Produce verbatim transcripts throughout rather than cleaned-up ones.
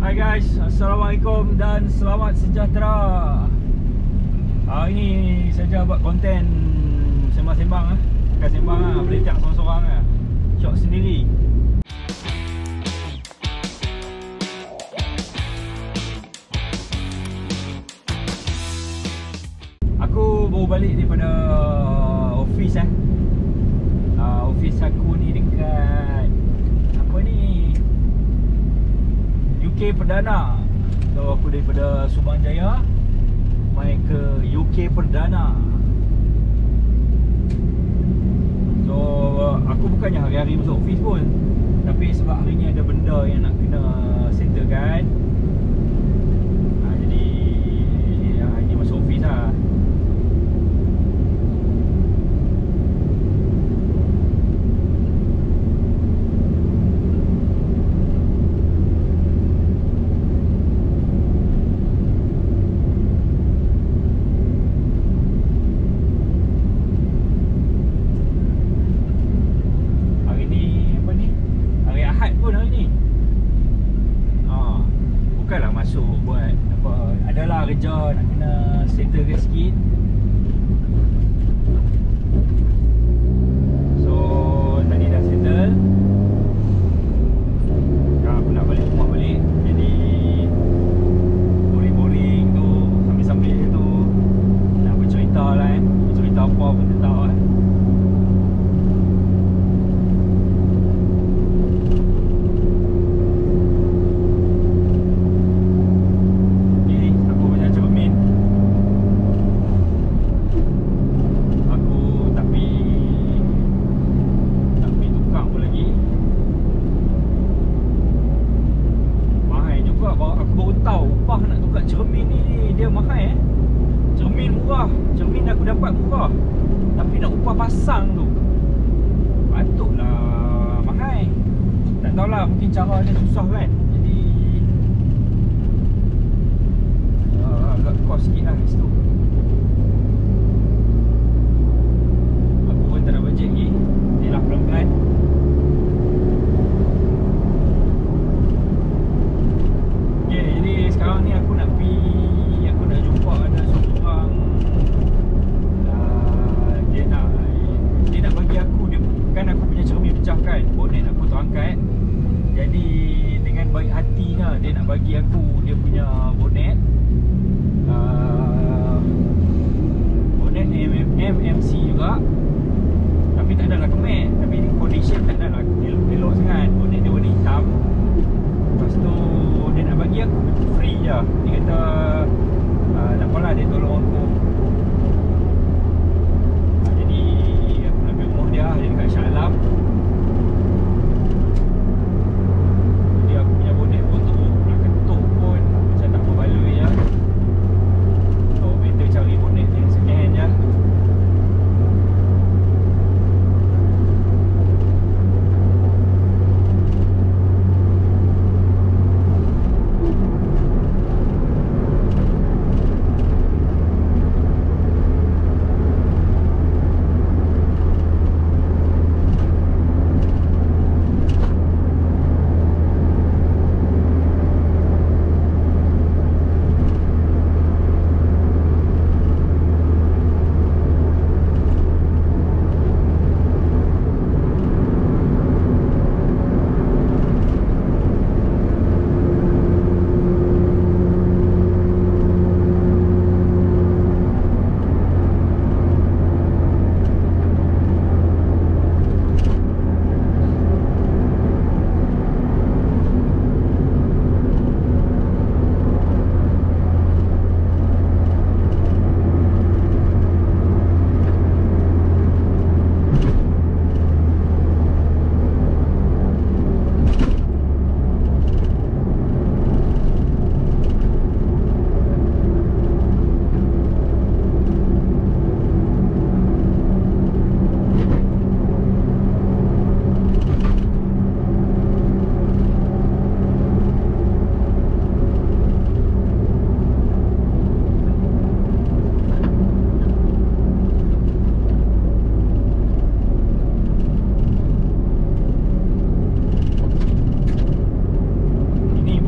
Hai guys, Assalamualaikum dan selamat sejahtera. Hari ni saja buat konten sembang-sembang ah. Bukan sembang ah, boleh tiap sorang-sorang ah. Shot sendiri. Aku baru balik daripada office eh. Uh, office aku ni dekat apa ni? U K Perdana. So aku daripada Subang Jaya main ke U K Perdana. So aku bukannya hari-hari masuk office pun, tapi sebab hari ni ada benda yang nak kena settlekan, ha, jadi ya, hari ni masuk office lah. Adalah kerja nak kena settlekan sikit. So tadi dah settle. Sekarang aku nak balik rumah balik. Jadi boring-boring tu, sambil-sambil tu nak bercerita lah kan. Bercerita apa pun tak tahu kan. Cermin ni dia mahal eh. Cermin murah, cermin aku dapat murah, tapi nak upah pasang tu patutlah mahal. Tak tahulah, mungkin cara dia susah kan. Jadi uh, agak kos sikit lah kat situ. Aku pun tak ada bajet lagi. Ni lah pelan-pelan. Sekarang ni aku nak pergi, aku nak jumpa ada seorang uh, dia nak dia nak bagi aku, dia kan aku punya cermin pecah kan, bonet aku terangkat. Jadi dengan baik hatinya dia nak bagi aku dia punya bonet, uh, bonet M M C juga, tapi tak adalah kemat, tapi condition tak adalah elok sangat. Bonet dia warna hitam. Lepas tu dia nak bagi aku free je. Dia kata uh, tak apalah, dia tolong aku. uh, Jadi aku nak pergi rumah dia. Dia dekat Shah Alam. Jadi aku punya bonet pun teruk. Nak ketuk pun macam tak berbaloi je. So better cari bonet yang second hand je.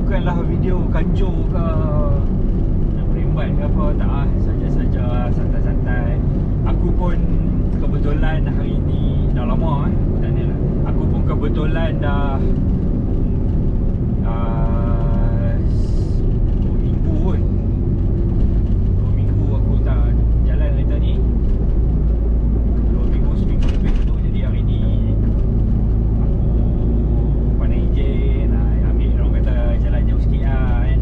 bukanlah video kanjo ke nak merimbat ke apa, tak ah, saja-saja santai-santai. Aku pun kebetulan hari ni dah lama eh, aku tak ni lah. Aku pun kebetulan dah uh, dua minggu pun. Dua minggu aku tak jalan kereta ni. Dua minggu, seminggu lebih tu. Jadi hari ni aku pandai ejen lah, ambil orang kata jalan jauh sikit lah kan.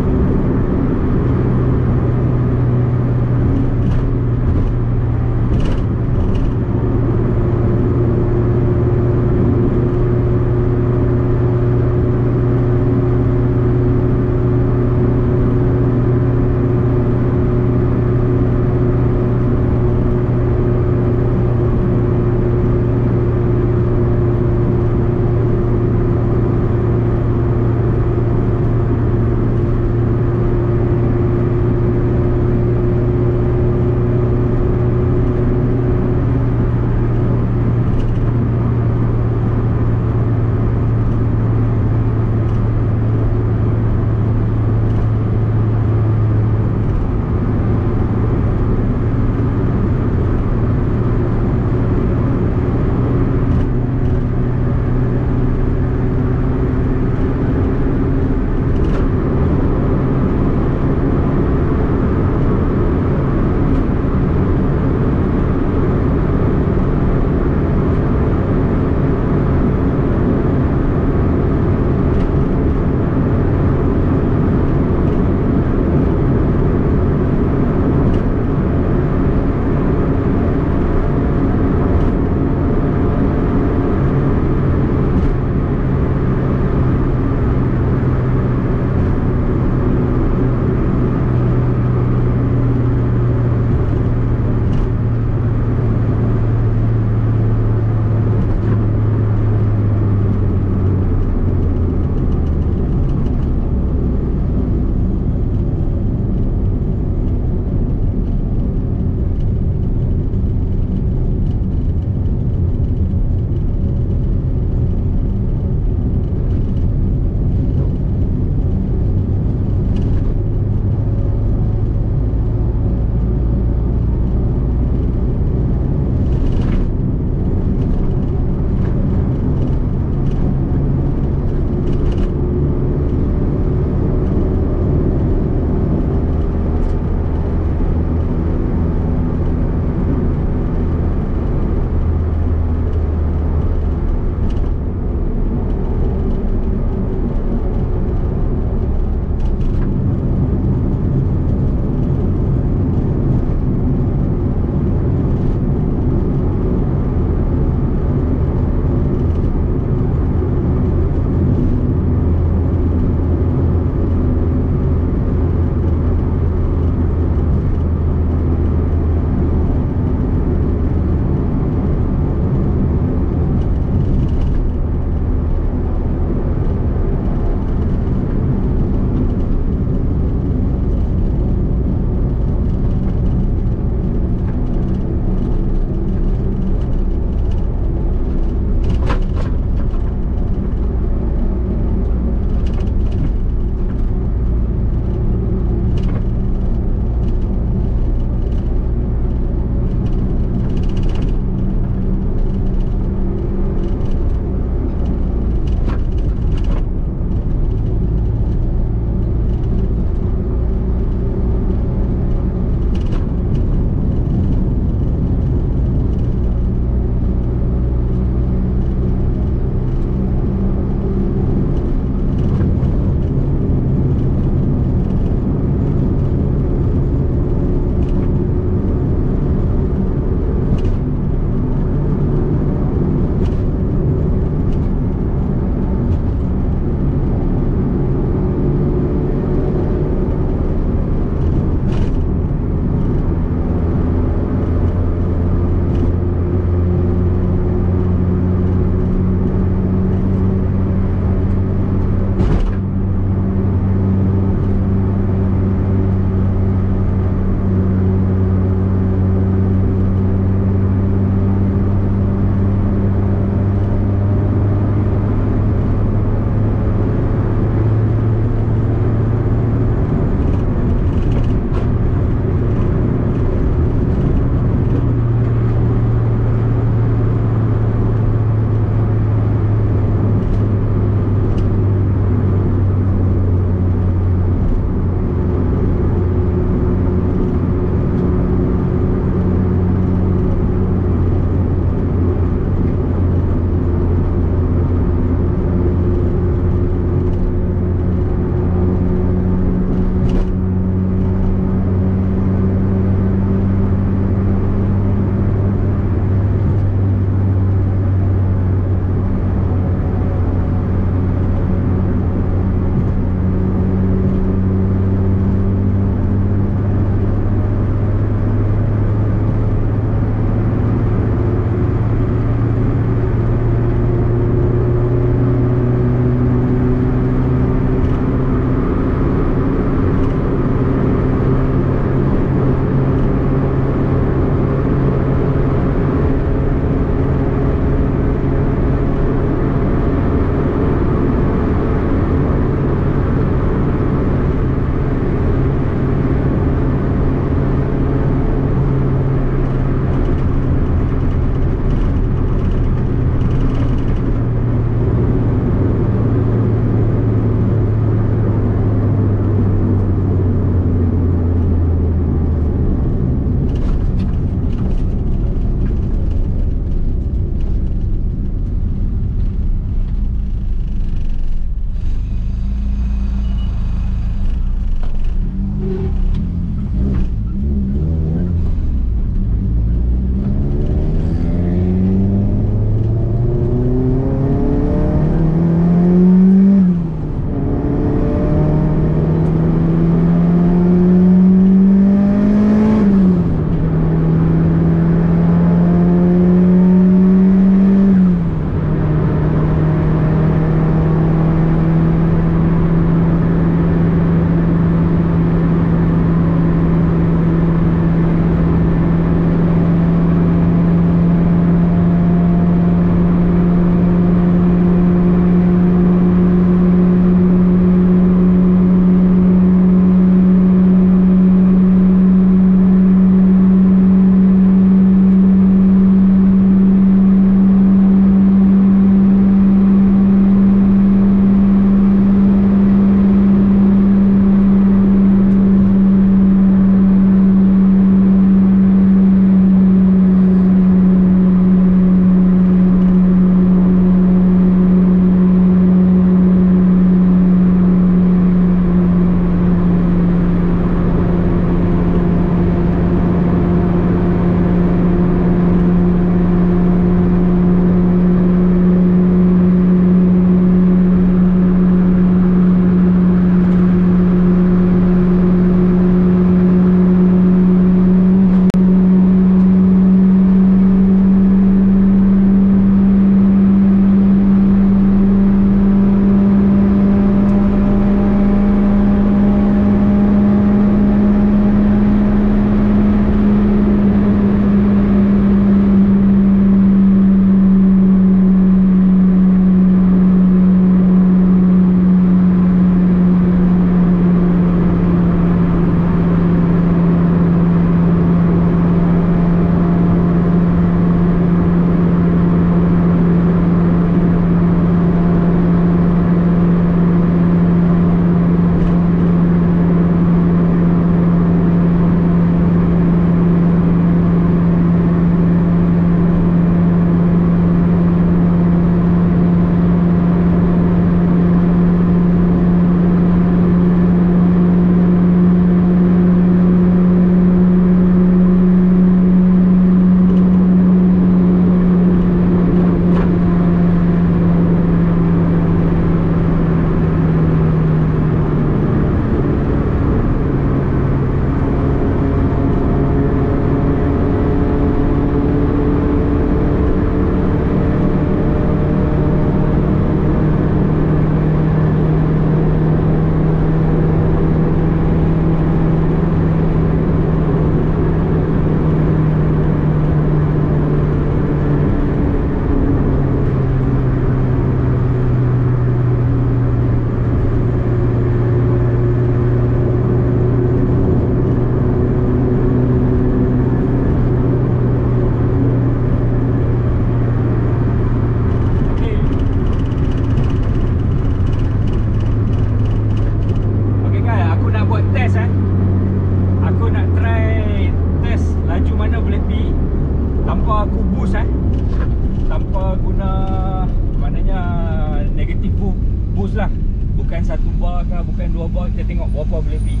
dulu abah kita tengok berapa boleh pergi.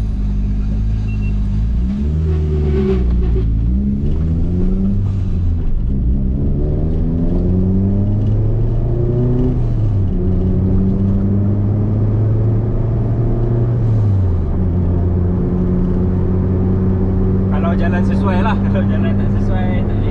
Kalau jalan sesuai lah. Kalau jalan tak sesuai tak